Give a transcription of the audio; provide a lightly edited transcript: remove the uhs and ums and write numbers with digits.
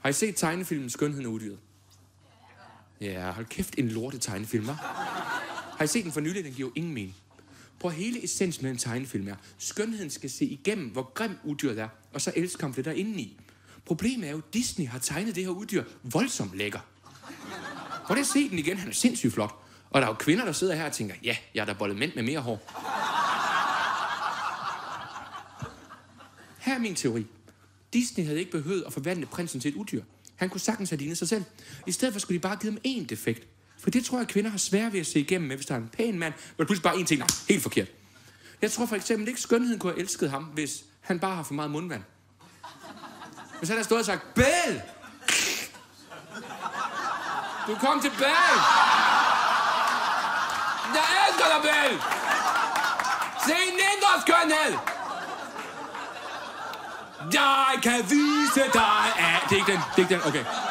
Har I set tegnefilmen Skønheden og Udyret? Ja, hold kæft, en lorte tegnefilm, hva'? Har I set den for nylig? Den giver jo ingen mening. Prøv hele essens med en tegnefilm er. Skønheden skal se igennem, hvor grim udyret er, og så elsker ham det der indeni. Problemet er jo, at Disney har tegnet det her udyr voldsomt lækker. Prøv lige at se den igen, han er sindssygt flot. Og der er jo kvinder, der sidder her og tænker, ja, jeg er da bollet mænd med mere hår. Her er min teori. Disney havde ikke behøvet at forvandle prinsen til et udyr. Han kunne sagtens have lignet sig selv. I stedet for skulle de bare give dem én defekt. For det tror jeg, at kvinder har svært ved at se igennem med, hvis der er en pæn mand, men pludselig bare én ting, helt forkert. Jeg tror for eksempel ikke, skønheden kunne have elsket ham, hvis han bare har for meget mundvand. Hvis han havde stået og sagt, Belle! Du kom tilbage! Jeg elsker dig, Belle! Se en mindre skønhed! Jeg kan vise dig, at... Det er ikke den, okay.